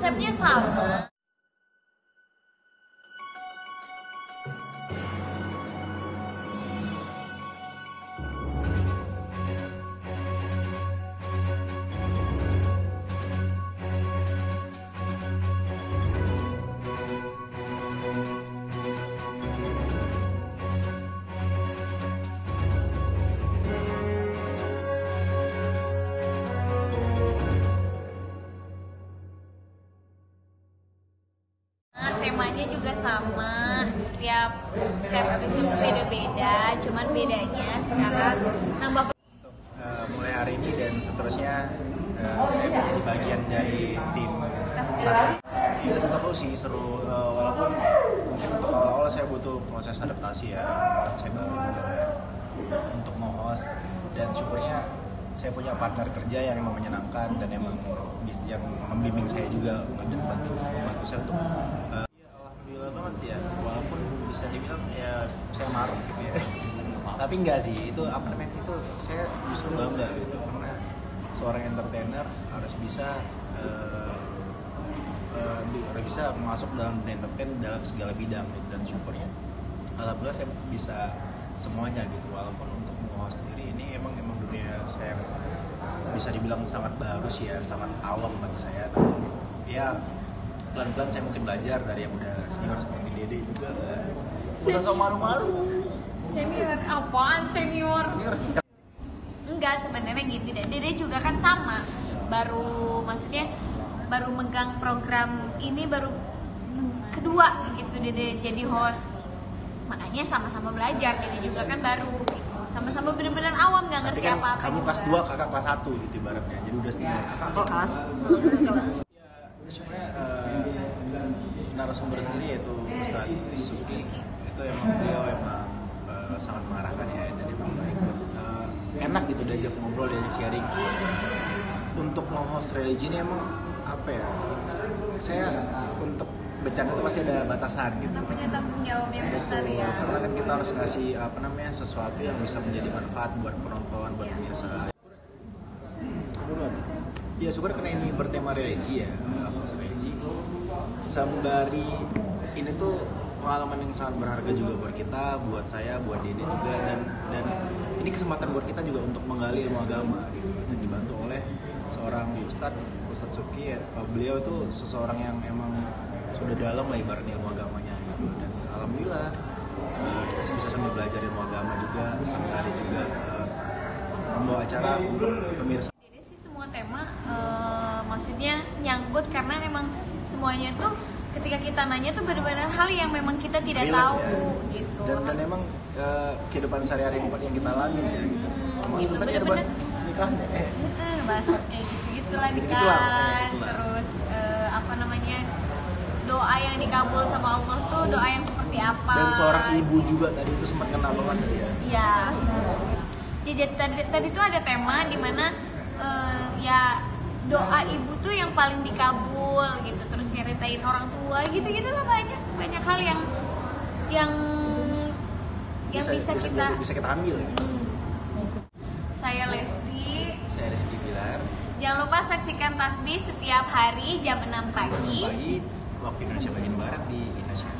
konsepnya sama. Temanya juga sama, setiap episode itu beda-beda, cuman bedanya sekarang nambah. Mulai hari ini dan seterusnya saya menjadi bagian dari tim Tasbih. Itu seru sih, seru, walaupun mungkin untuk awal-awal saya butuh proses adaptasi ya, saya baru juga ya, untuk mau-host, dan syukurnya saya punya partner kerja yang emang menyenangkan dan emang yang membimbing saya juga dan membantu saya untuk alhamdulillah banget ya, walaupun bisa dibilang ya saya marah gitu ya. Tapi enggak sih, itu apa namanya, itu saya justru bangga gitu, karena seorang entertainer harus bisa masuk dalam entertain dalam segala bidang gitu. Dan syukurnya alhamdulillah saya bisa semuanya gitu, walaupun untuk mengolah sendiri ini emang dunia saya bisa dibilang sangat baru sih ya, sangat awam bagi saya, tapi ya pelan-pelan saya mungkin belajar dari yang udah senior seperti Dede juga. Usah sok malu-malu. Senior apaan senior? Enggak, sebenarnya gitu deh. Dede juga kan sama, baru megang program ini baru kedua gitu Dede jadi host, makanya sama-sama belajar. Dede juga kan baru gitu, sama-sama benar-benar awam, nggak ngerti kan apa-apa. Kamu kelas 2, kakak kelas 1 gitu ibaratnya, jadi udah senior. Kakak kelas. Ya sebenarnya narasumber sendiri yaitu Ustaz Suki, itu emang beliau emang sangat mengarahkan ya, jadi memang baik, enak gitu diajak ngobrol, diajak sharing. Untuk nge-host religi ini emang apa ya, saya untuk bercanda itu pasti ada batasan gitu. Punya tanggung jawab yang besar ya. Karena kan kita harus ngasih sesuatu yang bisa menjadi manfaat buat penonton, buat pemirsa. Ya syukur karena ini bertema religi ya, religi. Sembari ini tuh pengalaman yang sangat berharga juga buat kita, buat saya, buat Dede juga, dan ini kesempatan buat kita juga untuk menggali ilmu agama gitu, dan dibantu oleh seorang Ustadz Suki ya. Beliau itu seseorang yang emang sudah dalam lah ibaratnya ilmu agamanya gitu, dan alhamdulillah kita bisa sambil belajar ilmu agama juga, sambil ada juga membawa acara untuk pemirsa. Dede sih semua tema maksudnya nyangkut, karena emang semuanya tuh ketika kita nanya tuh benar-benar hal yang memang kita tidak tahu ya. Gitu. Dan emang kehidupan sehari-hari yang kita alami ya gitu. Termasuk tadi ada bahas nikah bahas gitu lah nikah, terus apa namanya, doa yang dikabul sama Allah tuh doa yang seperti apa. Dan seorang ibu juga tadi itu sempat kenal banget tadi ya. Iya. Ya jadi tadi tuh ada tema di mana ya doa ibu tuh yang paling dikabul gitu, terus nyeritain orang tua gitu lah, banyak hal yang bisa kita ambil. Saya Lesti. Saya Rizky Bilar. Jangan lupa saksikan Tasbih setiap hari jam 6 pagi. Waktu Indonesia bagian barat di Indonesia.